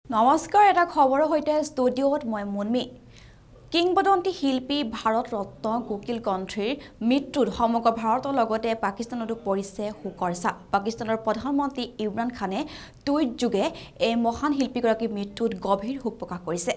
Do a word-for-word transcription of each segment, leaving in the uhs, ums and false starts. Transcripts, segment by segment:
নমস্কাৰ এটা খবৰৰ সৈতে ষ্টুডিঅ'ত মই মুনমি কিংবদন্তি শিল্পী ভাৰত ৰত্ন কোকিল কণ্ঠীৰ মৃত্যুত সমগ্ৰ ভাৰতৰ লগতে পাকিস্তানতো পৰিছে শোকৰ ছাপ পাকিস্তানৰ প্ৰধানমন্ত্ৰী ইমৰান খানে টুইট যোগে এই মহান শিল্পীগৰাকীৰ মৃত্যুত গভীৰ শোক প্ৰকাশ কৰিছে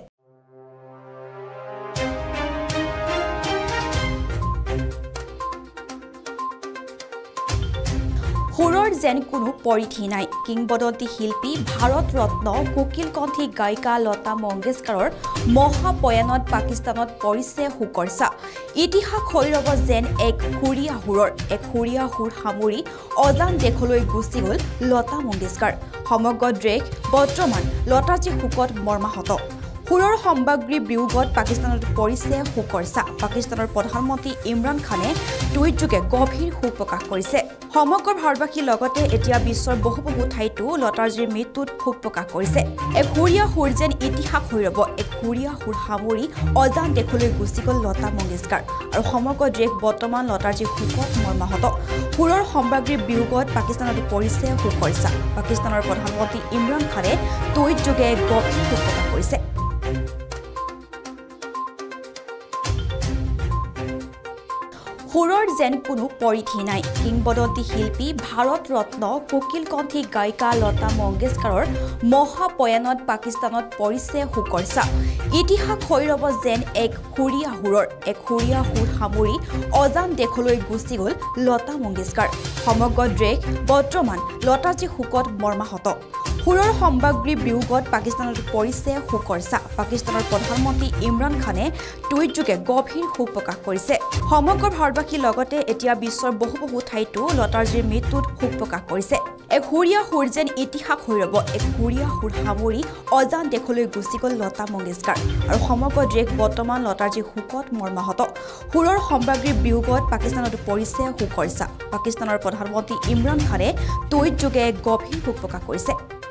সুৰৰ যেন কোনো পৰিধি নাই কিংবদন্তি শিল্পী ভাৰত ৰত্ন কোকিল কণ্ঠী গায়িকা লতা মংগেশকাৰৰ মহাপয়ানত পাকিস্তানত পৰিছে শোকৰ ছাপ ইতিহাস হৈ ৰব যেন এক সুৰীয়া সুৰৰ এক সুৰীয়া সুৰ সামৰি অজান দেশলৈ গুচি গ'ল লতা মংগেশকাৰ সমগ্ৰ দেশ বৰ্তমান লতাজী শোকত মৰ্মাহত সুৰৰ সম্ভাগ্ৰী বিয়োগত পাকিস্তানত পৰিছে শোকৰ ছাপ পাকিস্তানৰ প্ৰধানমন্ত্ৰী ইমৰান খানে টুইট যোগে গভীৰ শোক প্ৰকাশ কৰিছে সমগ্ৰ ভাৰতবাসীৰ লগতে এতিয়া বিশ্বৰ বহু বহু ঠাইতো লতাজীৰ মৃত্যুত শোক প্ৰকাশ কৰিছে এক সুৰীয়া সুৰ যেন ইতিহাস হৈ ৰব এক সুৰীয়া সুৰ সামৰি অজান দেশলৈ গুচি গ'ল লতা মংগেশকাৰ আৰু সমগ্ৰ দেশ বৰ্তমান লতাজীৰ শোকত মৰ্মাহত সুৰৰ সম্ভাগ্ৰী বিয়োগত পাকিস্তানত পৰিছে শোকৰ ছাপ পাকিস্তানৰ প্ৰধানমন্ত্ৰী ইমৰান খানে টুইট যোগে গভীৰ শোক প্ৰকাশ কৰিছে সুৰৰ যেন কোনো পৰিধি নাই কিংবদন্তি শিল্পী ভাৰত ৰত্ন কোকিল কণ্ঠী গায়িকা লতা মংগেশকাৰৰ মহাপয়ানত পাকিস্তানত পৰিছে শোকৰ ছাপ ইতিহাস হৈ ৰব যেন এক সুৰীয়া সুৰৰ এক সুৰীয়া সুৰ সামৰি অজান দেশলৈ গুচি গ'ল লতা মংগেশকাৰ সমগ্ৰ দেশ বৰ্তমান লতাজী শোকত মৰ্মাহত সুৰৰ সম্ভাগ্ৰী বিয়োগত পাকিস্তানত পৰিছে শোকৰ ছাপ পাকিস্তানৰ প্ৰধানমন্ত্ৰী ইমৰান খানে টুইট যোগে গভীৰ শোক প্ৰকাশ কৰিছে সমগ্ৰ ভাৰতবাসীৰ লগতে এতিয়া বিশ্বৰ বহু বহু ঠাইতো লতাজীৰ মৃত্যুত শোক প্ৰকাশ কৰিছে এক সুৰীয়া সুৰ যেন ইতিহাস হৈ ৰব এক সুৰীয়া সুৰ সামৰি অজান দেশলৈ গুচি গ'ল লতা মংগেশকাৰ আৰু সমগ্ৰ দেশ বৰ্তমান লতাজীৰ শোকত মৰ্মাহত সুৰৰ সম্ভাগ্ৰী বিয়োগত পাকিস্তানত পৰিছে শোকৰ ছাপ পাকিস্তানৰ প্ৰধানমন্ত্ৰী ইমৰান খানে টুইট যোগে গভীৰ শোক প্ৰকাশ কৰিছে